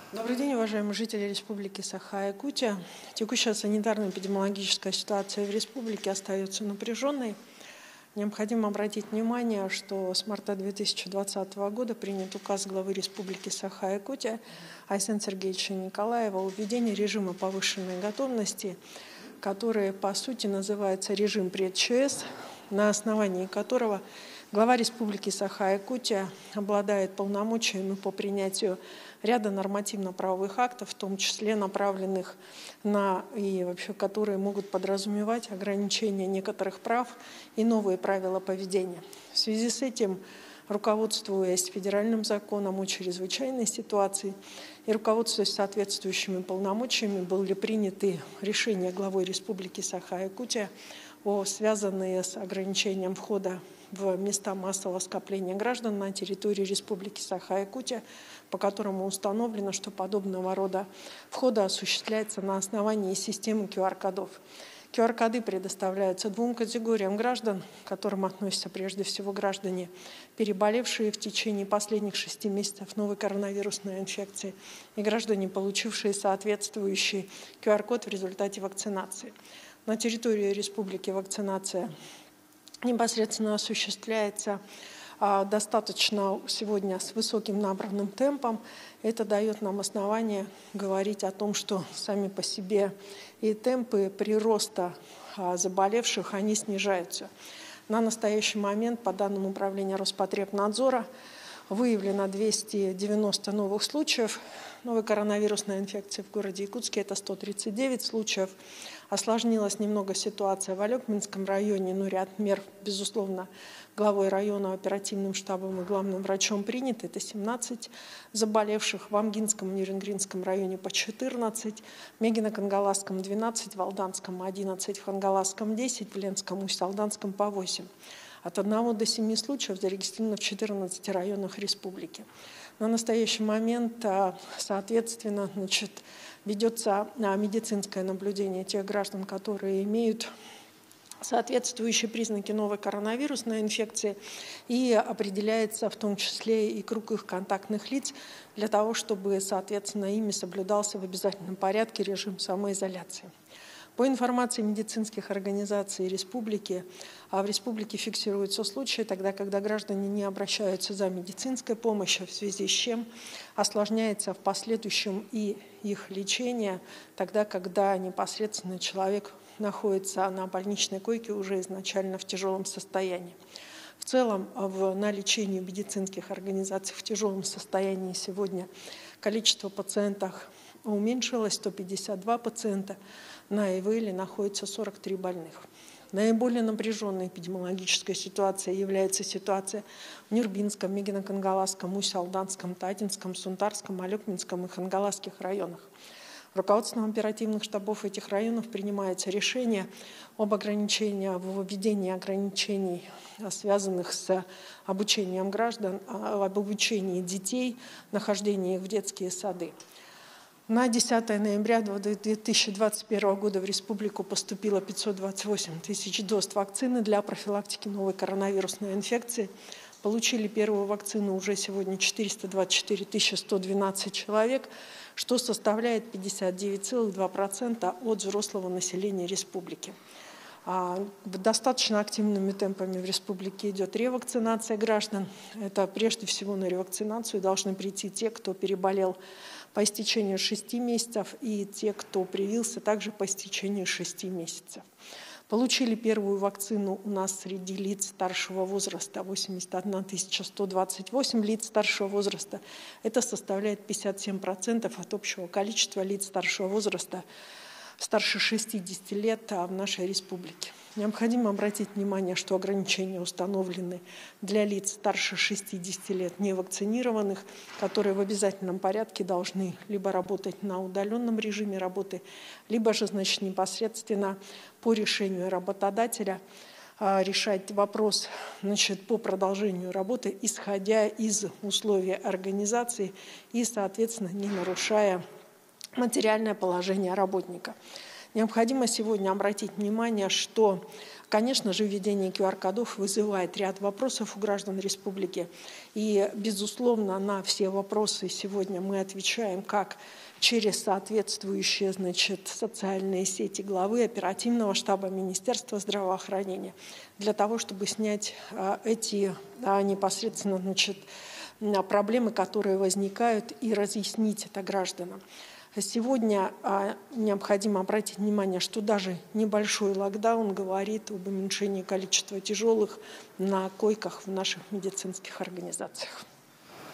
Добрый день, уважаемые жители Республики Саха-Якутия. Текущая санитарно-эпидемиологическая ситуация в республике остается напряженной. Необходимо обратить внимание, что с марта 2020 года принят указ главы Республики Саха-Якутия Айсена Сергеевича Николаева о введении режима повышенной готовности, который по сути называется режим пред-ЧС, на основании которого глава Республики Саха-Якутия обладает полномочиями по принятию ряда нормативно-правовых актов, в том числе направленных на которые могут подразумевать ограничение некоторых прав и новые правила поведения. В связи с этим, руководствуясь федеральным законом о чрезвычайной ситуации и руководствуясь соответствующими полномочиями, были приняты решения главой Республики Саха-Якутия связанные с ограничением входа в места массового скопления граждан на территории Республики Саха-Якутия, по которому установлено, что подобного рода входа осуществляется на основании системы QR-кодов. QR-коды предоставляются двум категориям граждан, к которым относятся прежде всего граждане, переболевшие в течение последних 6 месяцев новой коронавирусной инфекции, и граждане, получившие соответствующий QR-код в результате вакцинации. На территории республики вакцинация непосредственно осуществляется достаточно сегодня с высоким набранным темпом. Это дает нам основание говорить о том, что сами по себе и темпы прироста заболевших, они снижаются. На настоящий момент, по данным Управления Роспотребнадзора, выявлено 290 новых случаев новой коронавирусной инфекции в городе Якутске. Это 139 случаев. Осложнилась немного ситуация в Алекминском районе, но ряд мер, безусловно, главой района, оперативным штабом и главным врачом приняты. Это 17 заболевших. В Амгинском и Нерюнгринском районе по 14, в Мегино-Кангаласском 12, в Алданском 11, в Хангаласском 10, в Ленском и Усть-Алданском по 8. От 1 до 7 случаев зарегистрировано в 14 районах республики. На настоящий момент, соответственно, ведется медицинское наблюдение тех граждан, которые имеют соответствующие признаки новой коронавирусной инфекции, и определяется в том числе и круг их контактных лиц для того, чтобы, соответственно, ими соблюдался в обязательном порядке режим самоизоляции. По информации медицинских организаций республики, в республике фиксируются случаи тогда, когда граждане не обращаются за медицинской помощью, в связи с чем осложняется в последующем и их лечение, тогда, когда непосредственно человек находится на больничной койке уже изначально в тяжелом состоянии. В целом, на лечении медицинских организаций в тяжелом состоянии сегодня количество пациентов уменьшилось, 152 пациента. На ИВЛ находится 43 больных. Наиболее напряженной эпидемиологической ситуацией является ситуация в Нюрбинском, Мегино-Кангаласском, Усть-Алданском, Татинском, Сунтарском, Алекминском и Хангаласских районах. Руководством оперативных штабов этих районов принимается решение об введении ограничений, связанных с обучением граждан, об обучении детей, нахождении их в детские сады. На 10 ноября 2021 года в республику поступило 528 тысяч доз вакцины для профилактики новой коронавирусной инфекции. Получили первую вакцину уже сегодня 424 112 человек, что составляет 59,2% от взрослого населения республики. Достаточно активными темпами в республике идет ревакцинация граждан. Это прежде всего на ревакцинацию должны прийти те, кто переболел по истечению 6 месяцев, и те, кто привился также по истечению 6 месяцев. Получили первую вакцину у нас среди лиц старшего возраста 81 128 лиц старшего возраста. Это составляет 57% от общего количества лиц старшего возраста старше 60 лет в нашей республике. Необходимо обратить внимание, что ограничения установлены для лиц старше 60 лет невакцинированных, которые в обязательном порядке должны либо работать на удаленном режиме работы, либо же, непосредственно по решению работодателя решать вопрос по продолжению работы, исходя из условий организации и, соответственно, не нарушая материальное положение работника. Необходимо сегодня обратить внимание, что Конечно же, введение QR-кодов вызывает ряд вопросов у граждан республики. И, безусловно, на все вопросы сегодня мы отвечаем как через соответствующие, социальные сети главы оперативного штаба Министерства здравоохранения для того, чтобы снять эти непосредственно, проблемы, которые возникают, и разъяснить это гражданам. Сегодня необходимо обратить внимание, что даже небольшой локдаун говорит об уменьшении количества тяжелых на койках в наших медицинских организациях.